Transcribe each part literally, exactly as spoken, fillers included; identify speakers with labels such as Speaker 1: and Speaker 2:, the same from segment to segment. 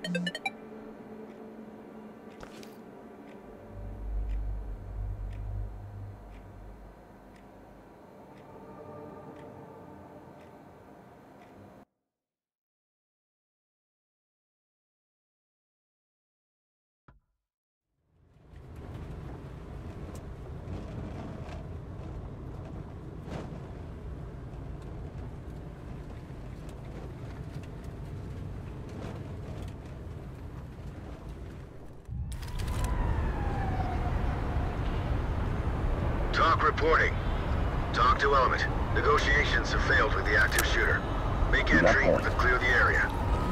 Speaker 1: Talk reporting. Talk to Element. Negotiations have failed with the active shooter. Make entry, but clear the area.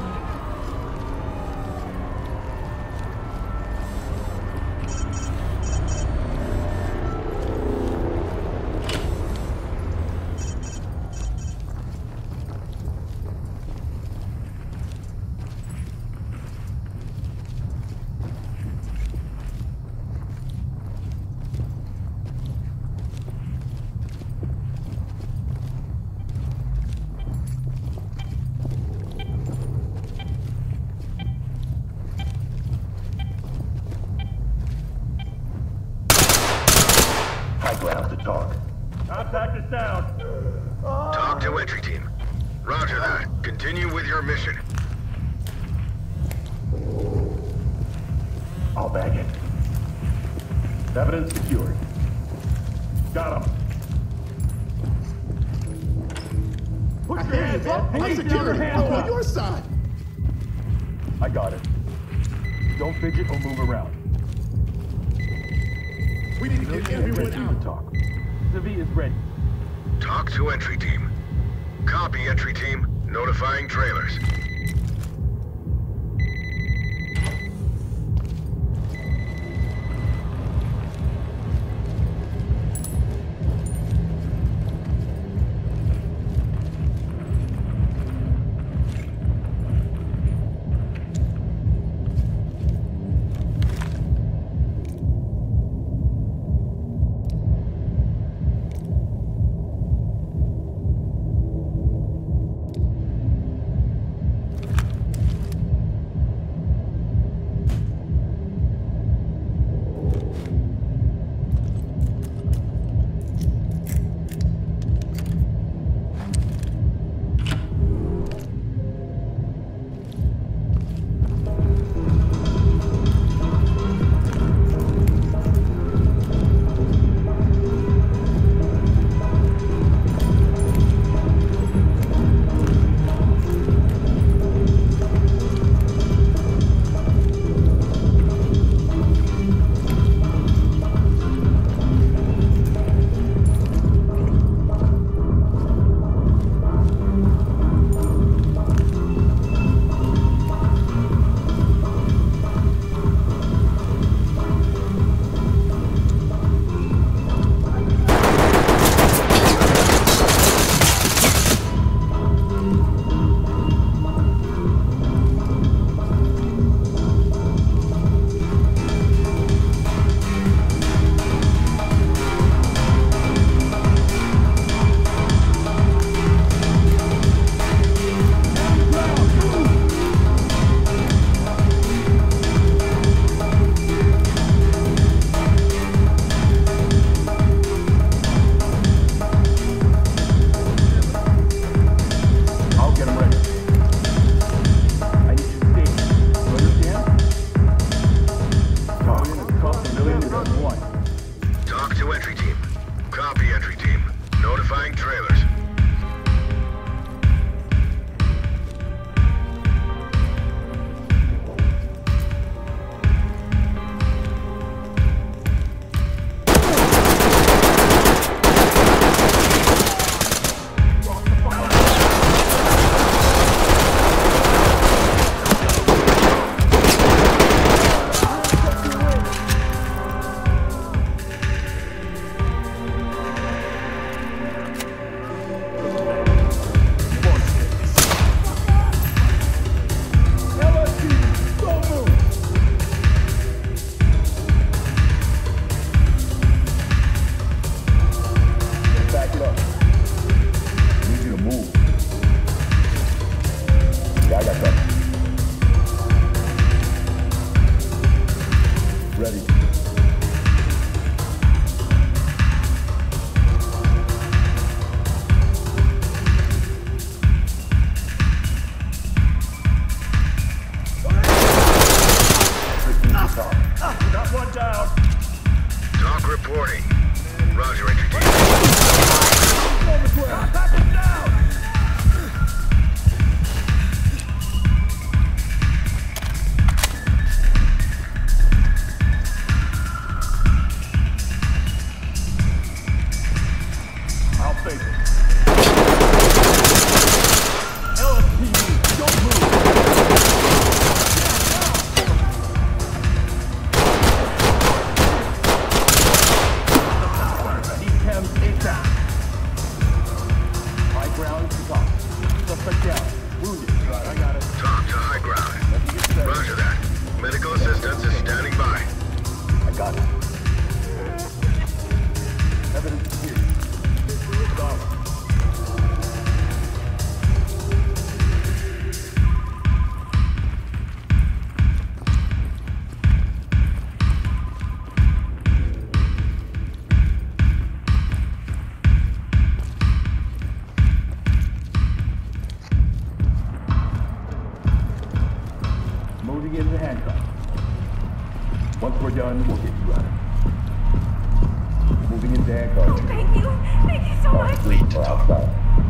Speaker 2: Contact is down.
Speaker 1: Talk to entry team. Roger that. Continue with your mission.
Speaker 2: I'll bag it. Evidence secured. Got him. Put your hands up.
Speaker 3: I'm security. I'm on your side.
Speaker 2: I got it. Don't fidget or move around.
Speaker 3: We need to get everyone out.
Speaker 2: Talk. Civi is ready.
Speaker 1: Talk to entry team. Copy, entry team. Notifying trailers.
Speaker 2: Moving into handcuffs. Once we're done, we'll get you out. Moving into handcuffs.
Speaker 4: Thank you. Thank you so much.
Speaker 2: Streets are outside.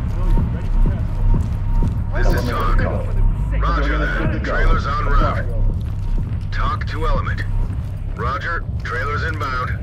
Speaker 1: This is Talk. Roger that. Trailers en route. Talk to Element. Roger. Trailers inbound.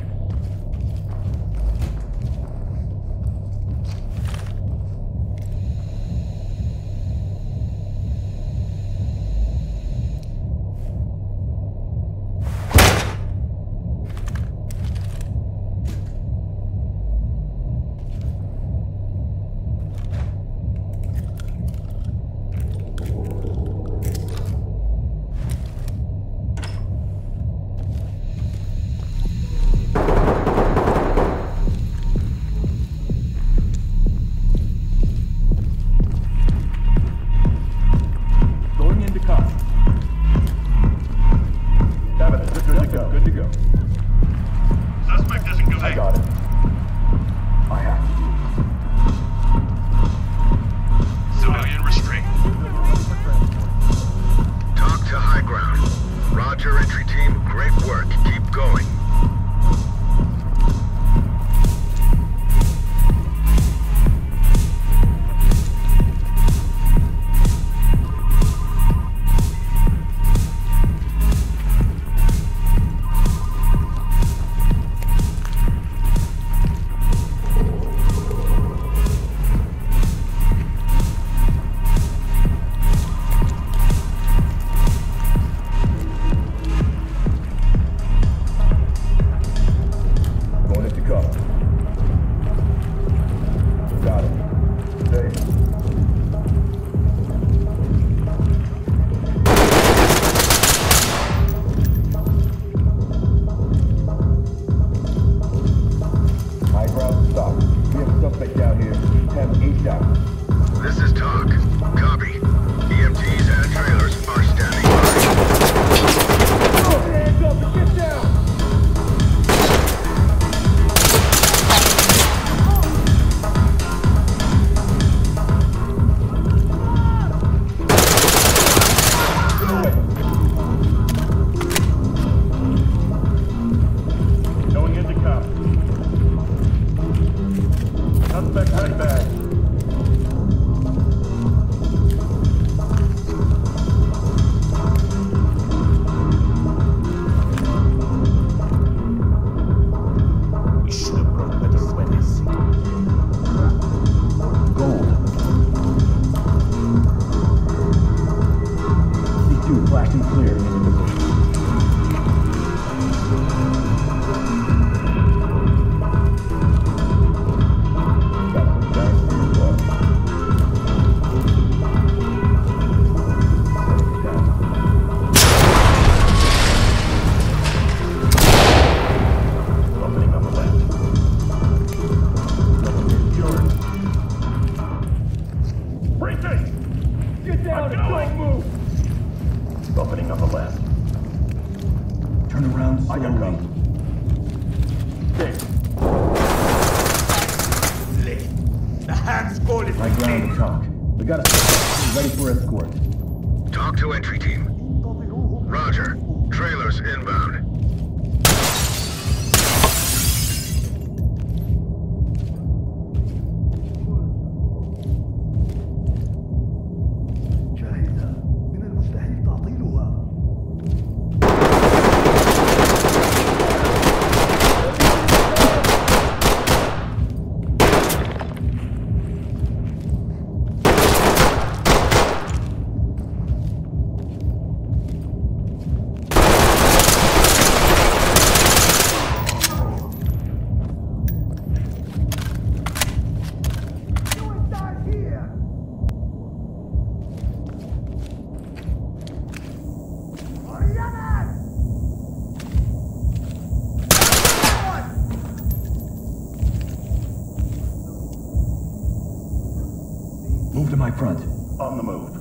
Speaker 2: Move to my front. On the move.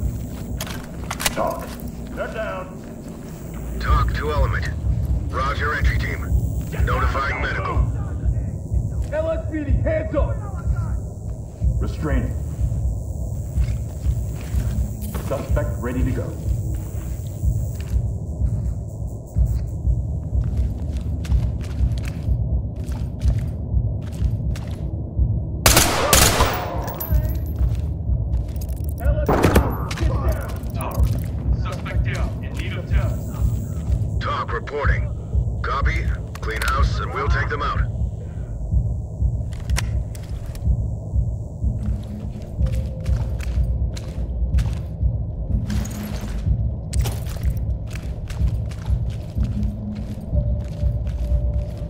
Speaker 2: Talk. They're down.
Speaker 1: Talk to Element. Roger, entry team. Notifying medical.
Speaker 2: L S P D, hands up! Restraining. Suspect ready to go.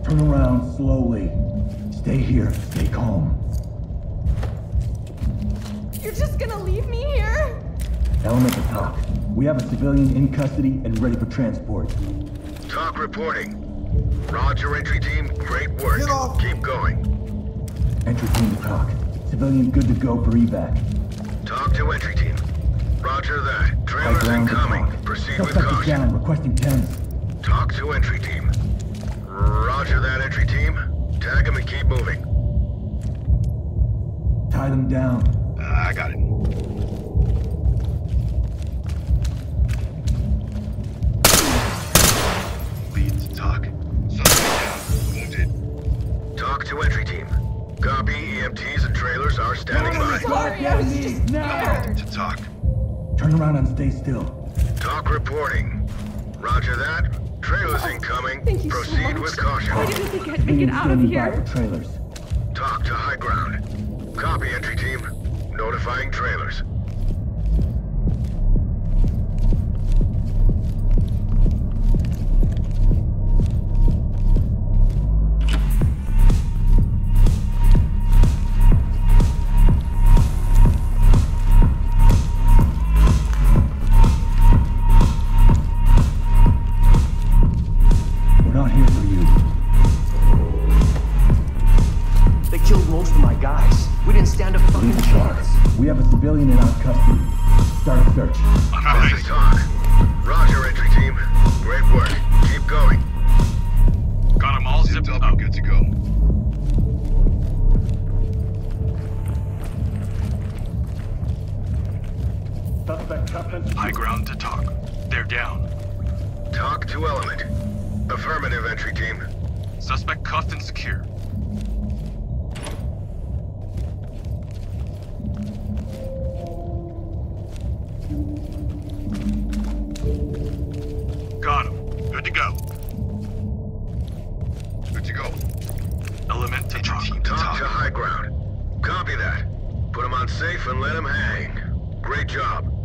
Speaker 2: Turn around slowly. Stay here. Stay calm.
Speaker 4: You're just gonna leave me here?
Speaker 2: Element to talk. We have a civilian in custody and ready for transport.
Speaker 1: Talk reporting. Roger, entry team. Great work.
Speaker 5: Get off.
Speaker 1: Keep going.
Speaker 2: Entry team to talk. Civilian good to go for evac.
Speaker 1: Talk to entry team. Roger that.
Speaker 2: High
Speaker 1: Trailers
Speaker 2: ground to
Speaker 1: incoming.
Speaker 2: talk.
Speaker 1: Proceed with
Speaker 2: Suspect is
Speaker 1: caution.
Speaker 2: down, requesting ten.
Speaker 1: Talk to entry team. Roger that, entry team. Tag him and keep moving.
Speaker 2: Tie them down.
Speaker 1: Uh, I got it. Lead to talk. Suspect down. Wounded. Talk to entry team. Copy. E M Ts and trailers are standing by.
Speaker 4: Sorry, I was just scared.
Speaker 1: To talk.
Speaker 2: Turn around and stay still.
Speaker 1: Talk reporting. Roger that. Trailers incoming.
Speaker 4: Thank you so
Speaker 1: Proceed
Speaker 4: much.
Speaker 1: with caution.
Speaker 4: Why didn't we get, make it
Speaker 2: Civilian
Speaker 4: out of
Speaker 2: standing by
Speaker 4: here?
Speaker 2: for trailers.
Speaker 1: Talk to high ground. Copy, entry team. Notifying trailers.
Speaker 2: We're not here for you.
Speaker 6: They killed most of my guys. We didn't stand a fucking
Speaker 2: Leave the talk.
Speaker 6: chance.
Speaker 2: We have a civilian in our custody. Start a search.
Speaker 1: This is talk. Roger, entry team. Great work. Keep going.
Speaker 7: Got them all zipped up.
Speaker 1: Good to go.
Speaker 2: Suspect cuffed and
Speaker 7: High ground to talk. They're down.
Speaker 1: Talk to element. Affirmative, entry team.
Speaker 7: Suspect cuffed and secure. Got him. Good to go.
Speaker 1: Good to go.
Speaker 7: Element to talk.
Speaker 1: Talk to high ground. Copy that. Put him on safe and let him hang. Great job.